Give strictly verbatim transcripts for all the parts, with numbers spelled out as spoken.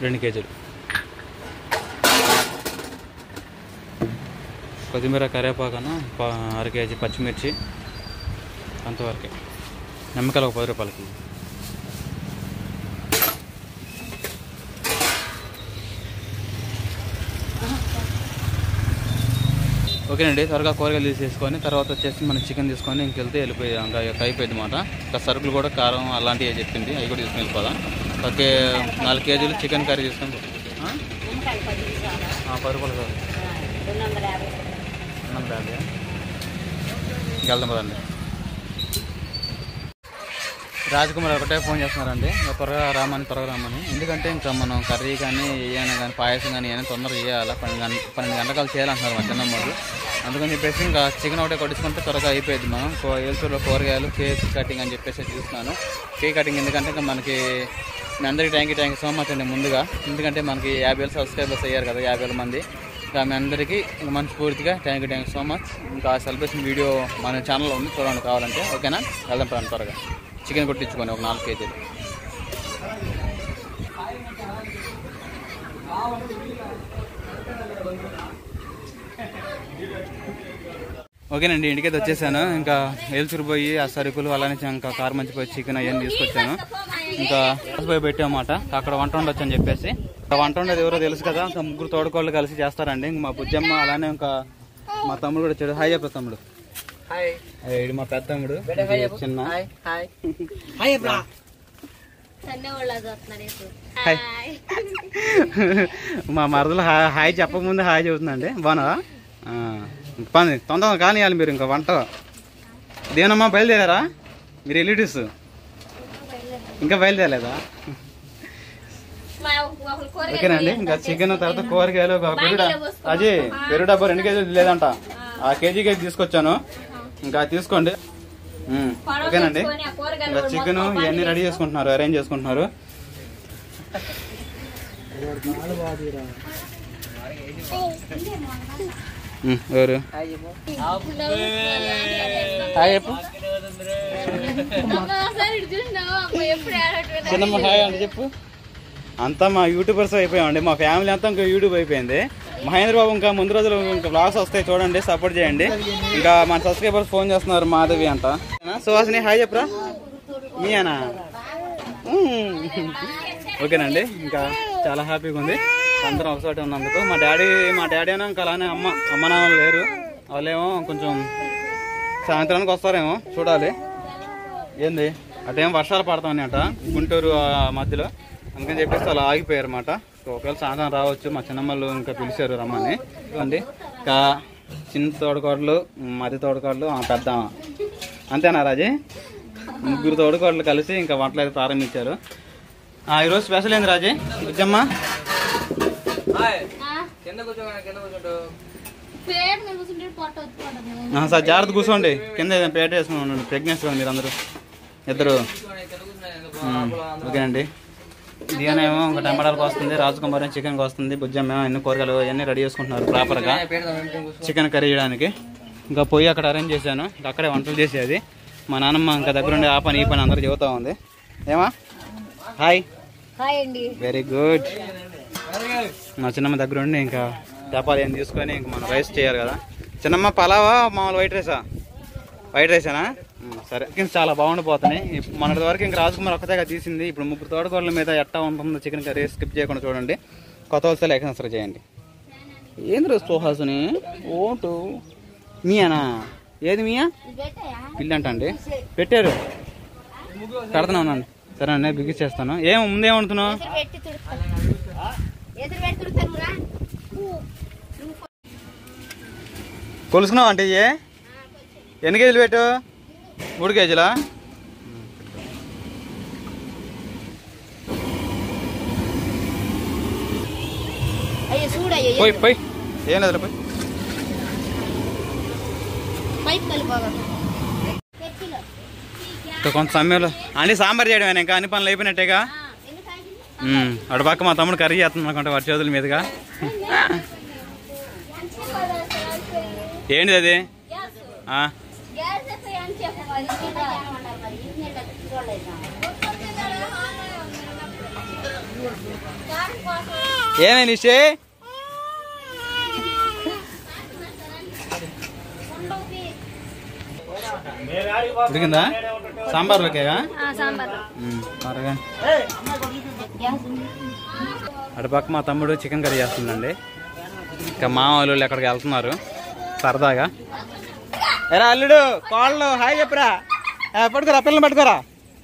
రెండు కేజీలు కొత్తిమీర, కరివేపాకను అర కేజీ, పచ్చిమిర్చి అంతవరకే. నిమ్మకాయలు ఒక పది రూపాయలకి. ఓకేనండి, త్వరగా కూరగాయలు తీసేసుకొని తర్వాత వచ్చేసి మనం చికెన్ తీసుకొని ఇంకెళ్తే వెళ్ళిపోయి ఇంకా అయిపోయింది అన్నమాట. ఇంకా సరుకులు కూడా కారం అలాంటివి చెప్పింది, అవి కూడా తీసుకుని వెళ్ళిపోదాం. ఓకే, నాలుగు కేజీలు చికెన్ కర్రీ తీసుకొని పది రూపాయలు కాదు రెండు వందల యాభై ఇంకెళ్దాం కదండి. రాజకుమార్ ఒకటే ఫోన్ చేస్తున్నారండి, ఇంకా త్వరగా రామని త్వరగా రామని. ఎందుకంటే ఇంకా మనం కర్రీ కానీ ఏమైనా కానీ పాయసం కానీ ఏమైనా తొందరగా చేయాలి, పన్నెండు గంట పన్నెండు గంటకాలు చేయాలంటున్నారు మా చిన్నమ్మలు. అందుకని చెప్పేసి ఇంకా చికెన్ ఒకటే కొట్టించుకుంటే త్వరగా అయిపోయింది. మనం ఏల్చూరులో కూరగాయలు, కేక్ కటింగ్ అని చెప్పేసి చూస్తున్నాను. కేక్ కటింగ్ ఎందుకంటే ఇంకా మనకి మీ అందరికీ thank you thank you so much అండి ముందుగా. ఎందుకంటే మనకి యాభై వేల సబ్స్క్రైబర్స్ అయ్యారు కదా, యాభై వేల మంది. ఇంకా మీ అందరికీ ఇంకా మనస్ఫూర్తిగా thank you thank you so much. ఇంకా సెలబ్రేషన్ వీడియో మన ఛానల్లో ఉంది, చూడండి కావాలంటే. ఓకేనా, వెళ్దాం ప్రాంతం త్వరగా చికెన్ కొట్టించుకొని ఒక నాలుగు కేజీలు. ఓకేనండి, ఇంటికైతే వచ్చేసాను. ఇంకా ఏల్చూరు పోయి ఆ సరుకులు అలానే ఇంకా కారు మంచిపోయి చికెన్ అవన్నీ తీసుకొచ్చాను. ఇంకా పోయి పెట్టామన్నమాట. అక్కడ వంట ఉండొచ్చు అని చెప్పేసి. వంట ఉండేది ఎవరో తెలుసు కదా, ఇంకా ముగ్గురు తోడుకోళ్ళు కలిసి చేస్తారండి. ఇంక మా బుజ్జమ్మ అలానే ఇంకా మా తమ్ముడు కూడా చెడు. హాయ్ చెప్పు తమ్ముడు. ఇది మా పెద్ద తమ్ముడు చిన్న. మా మరదలు హాయ్ చెప్పకముందు హాయ్ చెబుతుందండి. బాగున్నావా? పని తొందరగా కానియాలి మీరు. ఇంకా వంట దేనమ్మా బయలుదేరారా మీరు? రిలేటివ్స్ ఇంకా బయలుదేరలేదా? ఓకేనండి, ఇంకా చికెన్ తర్వాత కూరగాయలు పెరుగు. అజీ పెరుగు డబ్బా రెండు కేజీలు లేదంట, ఆ కేజీ కేజీ తీసుకొచ్చాను. ఇంకా తీసుకోండి. ఓకేనండి, ఇంకా చికెన్ ఇవన్నీ రెడీ చేసుకుంటున్నారు, అరేంజ్ చేసుకుంటున్నారు. ఎవరు హాయ్ చెప్పు. చిన్నమ్మ హాయ్ అండి చెప్పు. అంతా మా యూట్యూబర్స్ అయిపోయామండి, మా ఫ్యామిలీ అంతా ఇంకా యూట్యూబ్ అయిపోయింది. మహేంద్ర బాబు ఇంకా ముందు రోజులు ఇంకా బ్లాగ్స్ వస్తాయి చూడండి, సపోర్ట్ చేయండి. ఇంకా మన సబ్స్క్రైబర్స్ ఫోన్ చేస్తున్నారు, మాధవి అంట. సుహాసిని హాయ్ చెప్పరా మీనా. ఓకేనండి, ఇంకా చాలా హ్యాపీగా ఉంది అందరం ఒకసారి ఉన్నందుకు. మా డాడీ మా డాడీ అయినా ఇంకా అలానే అమ్మ అమ్మ నాన్న లేరు, వాళ్ళేమో కొంచెం సాయంత్రానికి వస్తారేమో చూడాలి. ఏంది అటేమో వర్షాలు పడతామని అంట గుంటూరు మధ్యలో, అందుకని చెప్పేసి అలా ఆగిపోయారు అన్నమాట. ఒకవేళ సాయంత్రం రావచ్చు, మా చిన్నమ్మలు ఇంకా పిలిచారు రమ్మని. అండి ఇంకా చిన్న తోడుకోడలు, మధ్య తోడుకోడలు, పెద్ద అంతేనా రాజీ? ముగ్గురు తోడుకోడలు కలిసి ఇంకా వంటలు అయితే ప్రారంభించారు. ఈరోజు స్పెషల్ ఏంది రాజీ? బుజ్జమ్మ సార్ జాగ్రత్త కూర్చోండి, కింద పేట వేసుకుని ప్రెగ్నెన్సీ మీరు అందరూ ఇద్దరు. ఓకేనండి, ఇదేమో ఇంకా టమాటాలకు వస్తుంది, రాజకుమారి చికెన్కి వస్తుంది, బుజ్జమ్మ ఎన్ని కూరగాయలు అవన్నీ రెడీ చేసుకుంటున్నారు ప్రాపర్గా చికెన్ కర్రీ చేయడానికి. ఇంకా పోయి అక్కడ అరేంజ్ చేశాను, అక్కడే వంటలు చేసేది. మా నాన్నమ్మ ఇంకా దగ్గరుండి ఆ పని ఈ పని అందరూ చెబుతా ఉంది. ఏమా హాయ్ వెరీ గుడ్. మా చిన్నమ్మ దగ్గరుండి ఇంకా చేపాలు ఏం తీసుకొని ఇంకా మనం రైస్ చేయాలి కదా. చిన్నమ్మ పలావా మామూలు వైట్ రైసా? వైట్ రైసేనా? సరే, చాలా బాగుండిపోతున్నాయి. మొన్నటి వరకు ఇంకా రాజకుమార్ ఒక్కతేగా తీసింది. ఇప్పుడు ముగ్గురు తోడుకోళ్ళ మీద ఎట్టా ఉంటుందో చికెన్ కర్రీ స్కిప్ చేయకుండా చూడండి. కొత్త వస్తే లైక్ సబ్స్క్రైబ్ చేయండి. ఏంది రోజు సుహాసుని ఓటు మీయానా? ఏది మీయా? పిల్లి అంట అండి, పెట్టారు పెడతానే ఉన్నాను. సరే అండి, బిగిచ్చేస్తాను. ఏం ముందేం వండుతున్నావు? కొలుసుకున్నావు అంటే ఏ ఎన్ని కేజీలు పెట్టు? మూడు కేజీలా? పోయి పోయి ఏం లేదు పోయి. కొంత సమయంలో అన్ని సాంబార్ చేయడం ఇంకా అన్ని పనులు అయిపోయినట్టేగా. అటు పక్క మా తమ్ముడు కర్రీ చేస్తుంది అనుకుంటా వాడి చేతుల మీదుగా. ఏంటిది అది? ఏమే నిషే ఉడికిందా? సాంబార్లోకేగా అటుపక్క మా తమ్ముడు చికెన్ కర్రీ చేస్తుందండి. ఇంకా మా వాళ్ళు ఎక్కడికి వెళ్తున్నారు సరదాగా. ఎరా అల్లుడు కోళ్ళు హాయ్ చెప్పరా, పట్టుకోరా పిల్లలు పట్టుకోరా.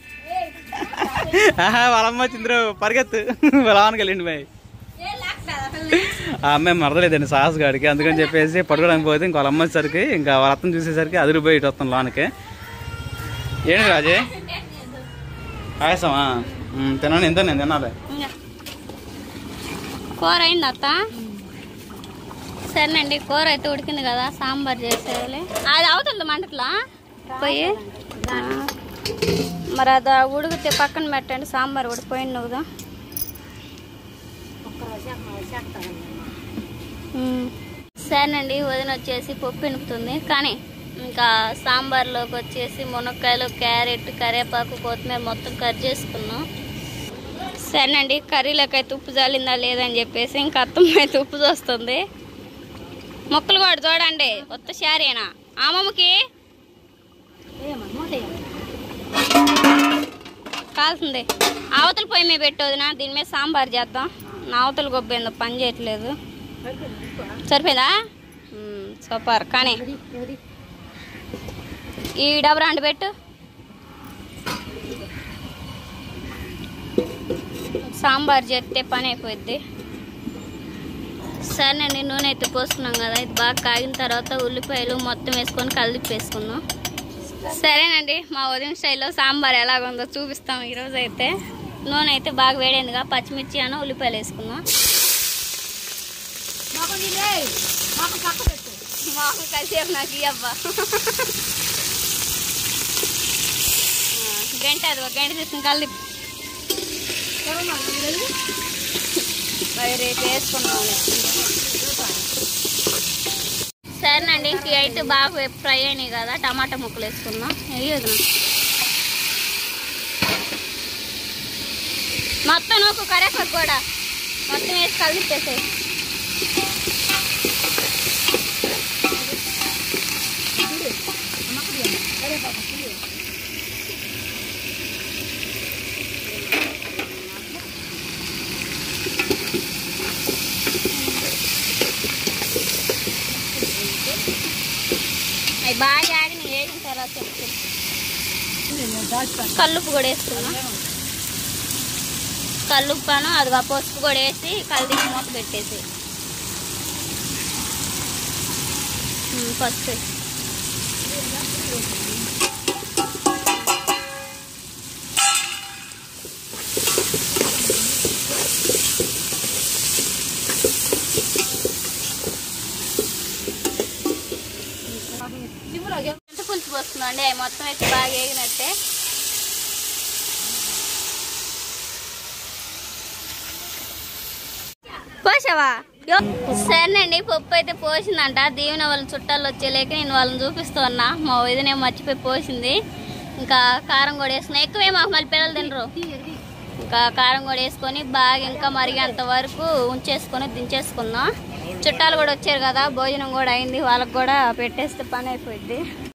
వాళ్ళమ్మ వచ్చిందిరు పరిగెత్తు వాళ్ళకి వెళ్ళండి బాయ్. ఆ అమ్మాయి మరదలేదండి సాహస్ గాడికి, అందుకని చెప్పేసి పట్టుకోవడానికి పోతే ఇంక వాళ్ళ అమ్మ వచ్చేసరికి ఇంకా వాళ్ళ అత్తను చూసేసరికి అదిరిపోయి ఇటు వస్తాం లోనికి. ఏంటి రాజే పాయసమా? తిన్నాను. ఎంత నేను తినాలి. కూర అయింది అత్త. సరేనండి కూర అయితే ఉడికింది కదా, సాంబార్ చేసేయాలి. అది అవుతుంది మంటట్లా పోయి మరి అది ఉడికితే పక్కన పెట్టండి. సాంబార్ ఉడికిపోయింది నువ్వుదా. సరేనండి వదిన వచ్చేసి పప్పు ఎనుపుతుంది, కానీ ఇంకా సాంబార్లోకి వచ్చేసి మునక్కాయలు, క్యారెట్, కరివేపాకు, కొత్తిమీర మొత్తం కట్ చేసుకున్నాం. సరేనండి కర్రీలోకి అయితే ఉప్పు జాలిందా లేదని చెప్పేసి ఇంకా అత్తమ్మ అయితే ఉప్పు చూస్తుంది. మొక్కలు కూడా చూడండి కొత్త శారీనా అమ్మమ్మకి కాల్సింది. అవతల పొయ్యి మీద పెట్టోదినా, దీని మీద సాంబార్ చేద్దాం. నా అవతల గొబ్బేందో పని చేయట్లేదు. సరిపోయిందా? సూపర్. కానీ ఈ డబ్బా అండి పెట్టు. సాంబార్ చేస్తే పని అయిపోద్ది. సరేనండి నూనె అయితే పోసుకున్నాం కదా, ఇది బాగా కాగిన తర్వాత ఉల్లిపాయలు మొత్తం వేసుకొని కలిపి వేసుకుందాం. సరేనండి మా వదిన స్టైల్లో సాంబార్ ఎలాగుందో చూపిస్తాం ఈరోజు అయితే. నూనె అయితే బాగా వేడైందిగా, పచ్చిమిర్చి అన్న ఉల్లిపాయలు వేసుకుందాం. మాకు కలిసేపు నాకు ఇవ్వబ్బా. గంట అది ఒక గంట తీసుకుని కలిపి రేపు వేసుకున్నాం. సరేనండి ఇంక అయితే బాగా ఫ్రై అయినాయి కదా, టమాటా ముక్కలు వేసుకుందాం. వేయదు మొత్తం నూకు కరేపాకు కూడా మొత్తం వేసి కలిపేసాయి. అవి బాగా ఆగిన వేగిన తర్వాత కల్లుప్పు కూడా వేసుకున్నాం. కల్లుప్పాను అదిగా పసుపు కూడా వేసి కలిపి మూత పెట్టేసి పసుపు ఎంత పులుసు పోస్తుందండి. అవి మొత్తం అయితే బాగా వేగినట్టే. పోసావా? సరేనండి పప్పు అయితే పోసిందంట. దీవెన వాళ్ళని చుట్టాలు వచ్చేలేక నేను వాళ్ళని చూపిస్తూ ఉన్నా. మా వదినే మర్చిపోయి పోసింది. ఇంకా కారం కూడా వేసుకున్నా. ఎక్కువే మాకు మళ్ళీ పిల్లలు తినరు. ఇంకా కారం కూడా వేసుకొని బాగా ఇంకా మరిగేంత వరకు ఉంచేసుకొని దించేసుకుందాం. చుట్టాలు కూడా వచ్చారు కదా, భోజనం కూడా అయింది, వాళ్ళకి కూడా పెట్టేస్తే పని అయిపోయింది.